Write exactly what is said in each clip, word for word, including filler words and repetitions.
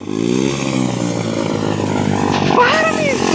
Para, bicho!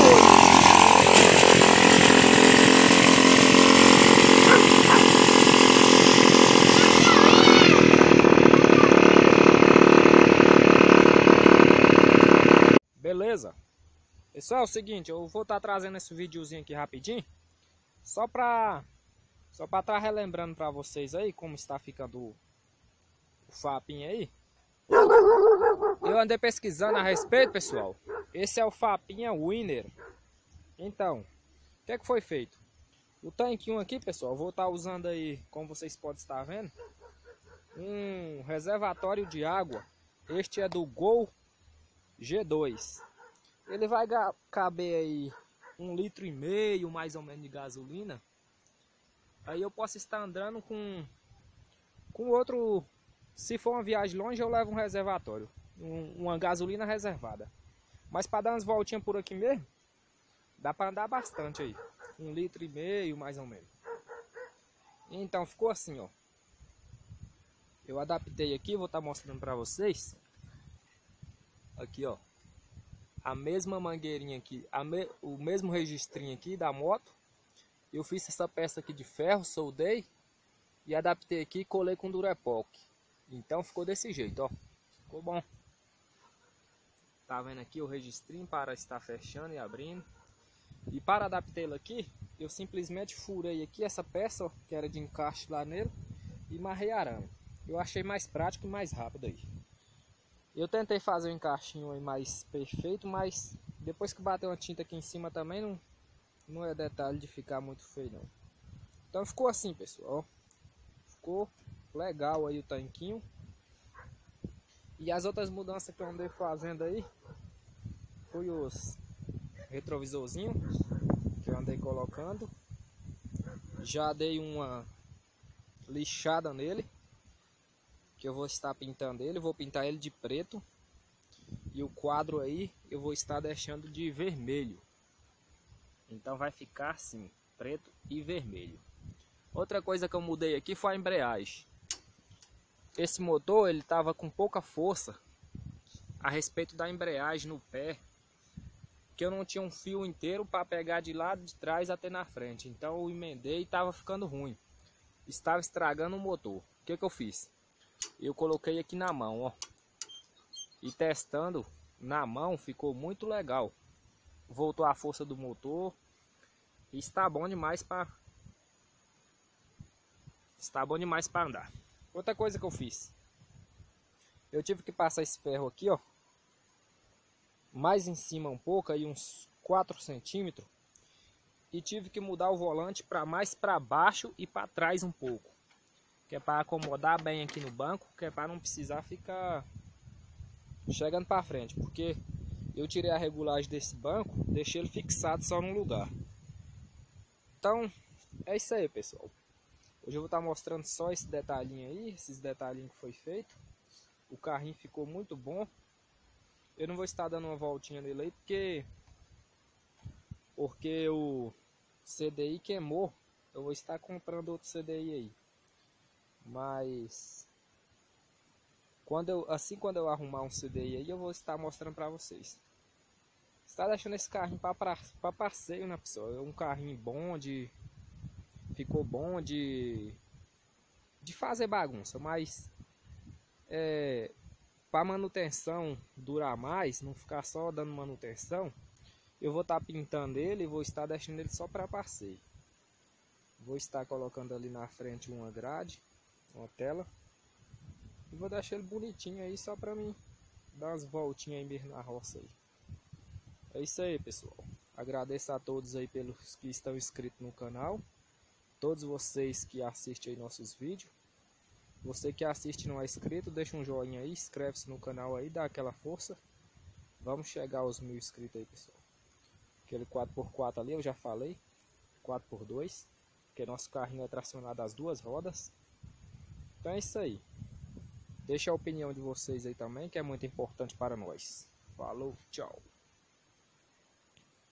Beleza? Pessoal, é o seguinte, eu vou estar trazendo esse videozinho aqui rapidinho, só pra só para estar relembrando para vocês aí como está ficando o, o fapinho aí. Eu andei pesquisando a respeito, pessoal. Esse é o fapinha Winner. Então, o que é que foi feito? O tanquinho aqui, pessoal, eu vou estar usando aí, como vocês podem estar vendo, um reservatório de água. Este é do Gol G dois. Ele vai caber aí um litro e meio mais ou menos de gasolina. Aí eu posso estar andando com com outro. Se for uma viagem longe, eu levo um reservatório, um, uma gasolina reservada. Mas para dar umas voltinhas por aqui mesmo, dá para andar bastante aí, um litro e meio mais ou menos. Então ficou assim, ó. Eu adaptei aqui, vou estar mostrando para vocês. Aqui, ó. A mesma mangueirinha aqui, a me, o mesmo registrinho aqui da moto. Eu fiz essa peça aqui de ferro, soldei e adaptei aqui e colei com Durapolk. Então ficou desse jeito, ó. Ficou bom. Tá vendo aqui o registrinho para estar fechando e abrindo. E para adaptá-lo aqui, eu simplesmente furei aqui essa peça, ó, que era de encaixe lá nele, e marrei arame. Eu achei mais prático e mais rápido aí. Eu tentei fazer um encaixinho aí mais perfeito, mas depois que bateu uma tinta aqui em cima também não, não é detalhe de ficar muito feio não. Então ficou assim, pessoal. Ficou legal aí o tanquinho. E as outras mudanças que eu andei fazendo aí foi os retrovisorzinhos que eu andei colocando. Já dei uma lixada nele, que eu vou estar pintando ele, vou pintar ele de preto. E o quadro aí eu vou estar deixando de vermelho. Então vai ficar assim, preto e vermelho. Outra coisa que eu mudei aqui foi a embreagem. Esse motor ele tava com pouca força a respeito da embreagem no pé, que eu não tinha um fio inteiro para pegar de lado de trás até na frente. Então eu emendei e tava ficando ruim. Estava estragando o motor. O que que eu fiz? Eu coloquei aqui na mão, ó. E testando na mão ficou muito legal. Voltou a força do motor. E está bom demais para Está bom demais para andar. Outra coisa que eu fiz. Eu tive que passar esse ferro aqui, ó. Mais em cima um pouco, aí uns quatro centímetros. E tive que mudar o volante para mais para baixo e para trás um pouco. Que é para acomodar bem aqui no banco, que é para não precisar ficar chegando para frente, porque eu tirei a regulagem desse banco, deixei ele fixado só num lugar. Então, é isso aí, pessoal. Hoje eu vou estar mostrando só esse detalhinho aí, esses detalhinhos que foi feito. O carrinho ficou muito bom. Eu não vou estar dando uma voltinha nele aí, porque porque o C D I queimou. Eu vou estar comprando outro C D I aí. Mas quando eu, assim quando eu arrumar um C D I aí, eu vou estar mostrando para vocês. Está deixando esse carrinho para passeio, né, pessoal? É um carrinho bom de ficou bom de de fazer bagunça, mas é, para manutenção durar mais, não ficar só dando manutenção, eu vou estar pintando ele e vou estar deixando ele só para passeio. Vou estar colocando ali na frente uma grade, uma tela, e vou deixar ele bonitinho aí só para mim dar umas voltinhas aí mesmo na roça aí. É isso aí, pessoal. Agradeço a todos aí pelos que estão inscritos no canal, todos vocês que assistem aí nossos vídeos. Você que assiste e não é inscrito, deixa um joinha aí, inscreve-se no canal aí, dá aquela força. Vamos chegar aos mil inscritos aí, pessoal. Aquele quatro por quatro ali eu já falei, quatro por dois, porque nosso carrinho é tracionado às duas rodas. Então é isso aí. Deixa a opinião de vocês aí também, que é muito importante para nós. Falou, tchau.